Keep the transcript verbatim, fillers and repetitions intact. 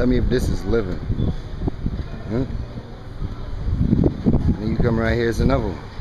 Tell me if this is living. Huh? And you come right here, it's another one.